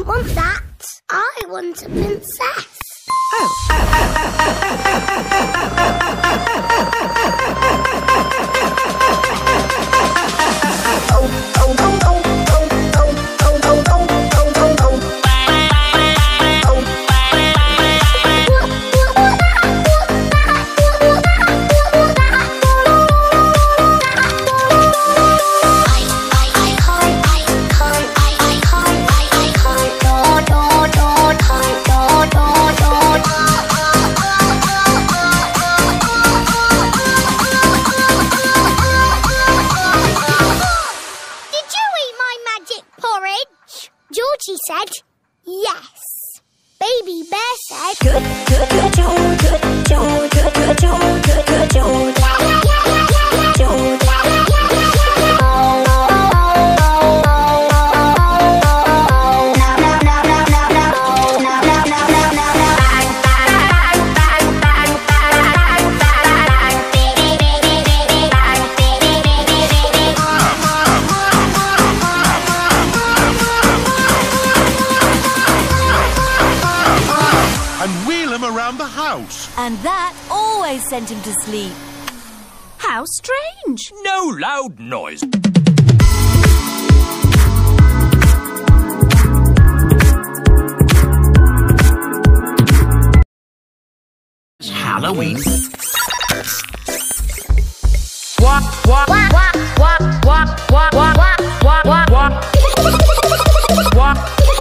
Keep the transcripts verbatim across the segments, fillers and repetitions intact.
want that. I want a princess. Oh. Georgie said yes. Baby Bear said good, good, good, George, good, George, good, good, George, good, good, George, George. Around the house. And that always sent him to sleep. How strange. No loud noise. It's Halloween. Walk, walk, walk, walk, walk, walk, walk, walk, walk, walk, walk.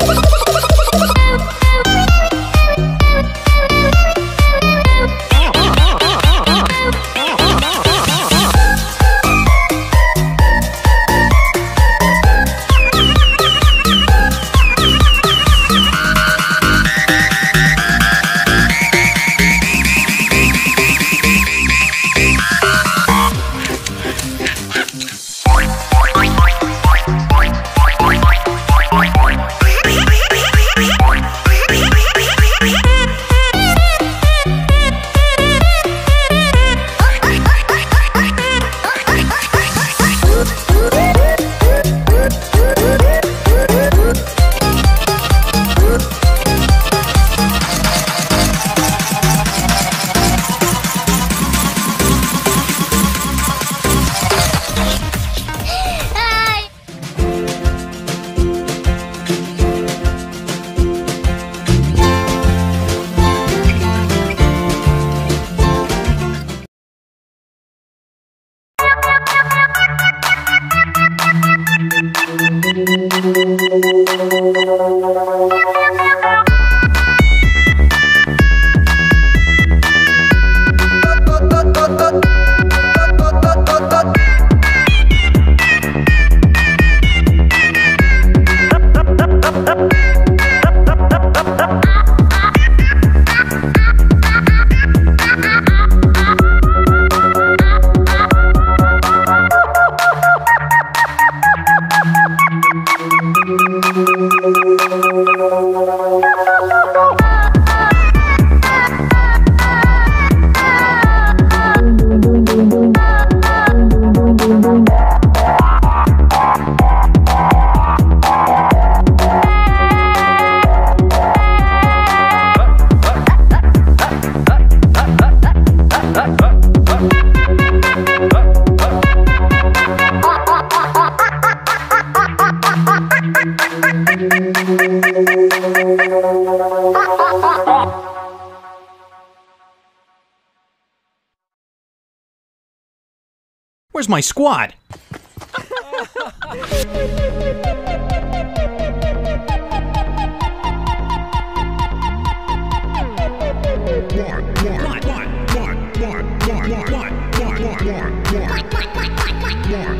Where's my squad? More, more, more, more, more, more, more, more, more, more, more, more, more, more.